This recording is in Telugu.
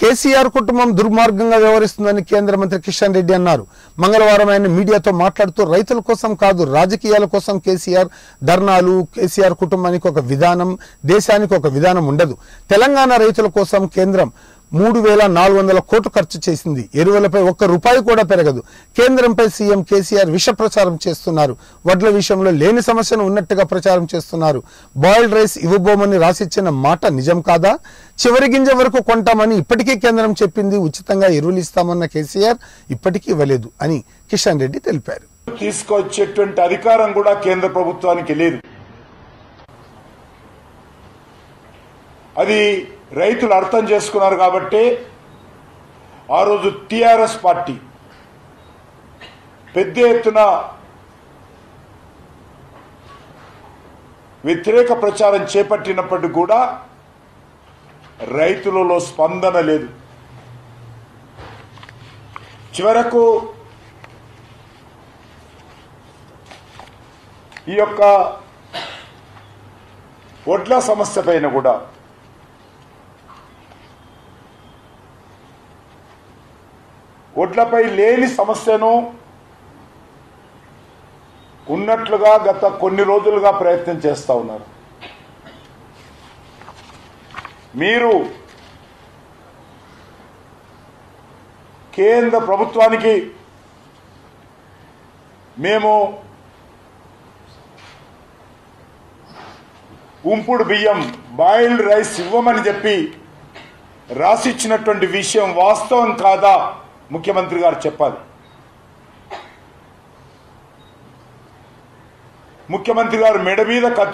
కేసీఆర్ కుటుంబం దుర్మార్గంగా వ్యవహరిస్తుందని కేంద్ర మంత్రి కిషన్ రెడ్డి అన్నారు. మంగళవారం ఆయన మీడియాతో మాట్లాడుతూ రైతుల కోసం కాదు రాజకీయాల కోసం కేసీఆర్ ధర్నాలు, కేసీఆర్ కుటుంబానికి ఒక విధానం, దేశానికి ఒక విధానం ఉండదు. తెలంగాణ రైతుల కోసం కేంద్రం 3,400 కోట్లు ఖర్చు చేసింది. ఎరువులపై ఒక్క రూపాయి కూడా పెరగదు. కేంద్రంపై సీఎం కేసీఆర్ విష ప్రచారం చేస్తున్నారు. వడ్ల విషయంలో లేని సమస్యను ఉన్నట్టుగా ప్రచారం చేస్తున్నారు. బాయిల్డ్ రైస్ ఇవ్వబోమని రాసిచ్చిన మాట నిజం కాదా? చివరి గింజ వరకు కొంటామని ఇప్పటికీ కేంద్రం చెప్పింది. ఉచితంగా ఎరువులు ఇస్తామన్న కేసీఆర్ ఇప్పటికీ ఇవ్వలేదు అని కిషన్ రెడ్డి తెలిపారు. తీసుకొచ్చేటువంటి అధికారం కూడా కేంద్ర ప్రభుత్వానికి లేదు. అది రైతులు అర్థం చేసుకున్నారు కాబట్టి ఆ రోజు టీఆర్ఎస్ పార్టీ పెద్ద ఎత్తున వ్యతిరేక ప్రచారం చేపట్టినప్పటికీ కూడా రైతులలో స్పందన లేదు. చివరకు ఈ యొక్క వడ్ల సమస్య పైన కూడా వడ్లపై లేని సమస్యను ఉన్నట్లుగా గత కొన్ని రోజులుగా ప్రయత్నం చేస్తూ ఉన్నారు. మీరు కేంద్ర ప్రభుత్వానికి మేము ఉంపుడు బియ్యం, బాయిల్డ్ రైస్ ఇవ్వమని చెప్పి రాసిచ్చినటువంటి విషయం వాస్తవం కాదా ముఖ్యమంత్రి గారు చెప్పాలి. ముఖ్యమంత్రి గారు మెడ మీద